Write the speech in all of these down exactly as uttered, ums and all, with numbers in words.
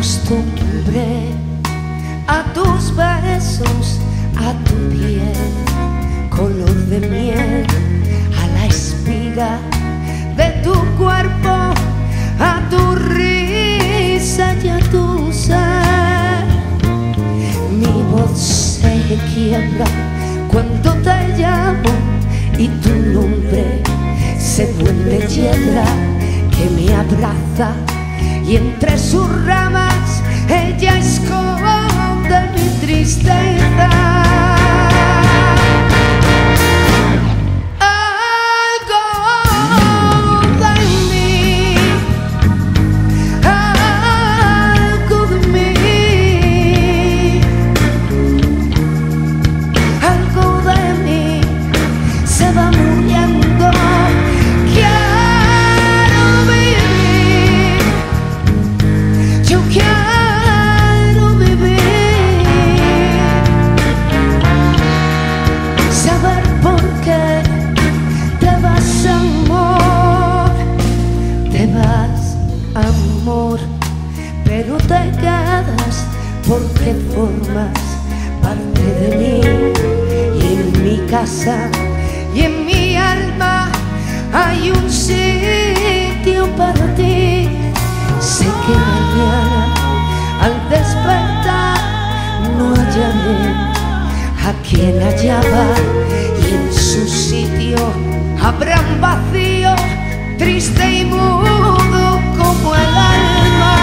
acostumbré a tus besos, a tu piel, color de miel, a la espiga de tu cuerpo, a tu risa y a tu ser. Mi voz se quiebra cuando te llamo y tu nombre se vuelve hiedra que me abraza, y entre sus ramas ella esconde mi tristeza. Pero te quedas porque formas parte de mí, y en mi casa y en mi alma hay un sitio para ti. Sé que mañana al despertar no hallaré a quien hallaba, y en su sitio habrá un vacío triste y mudo como el alma.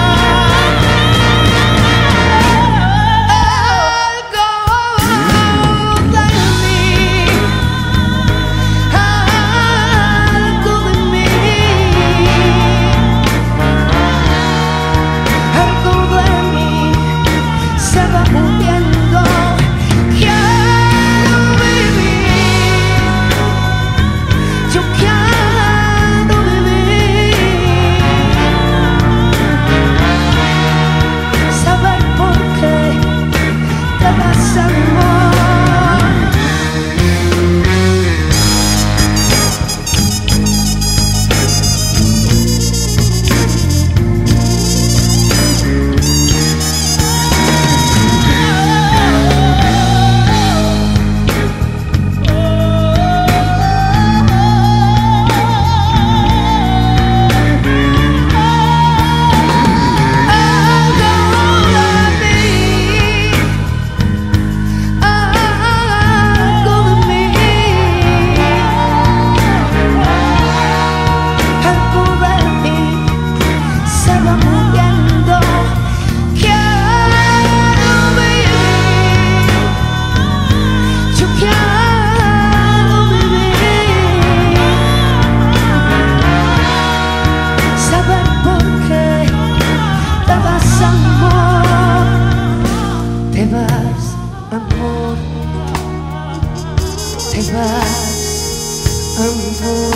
Te vas, amor,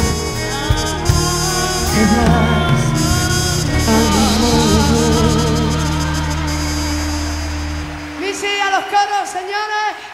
te vas, amor. Missy a los coros, señores.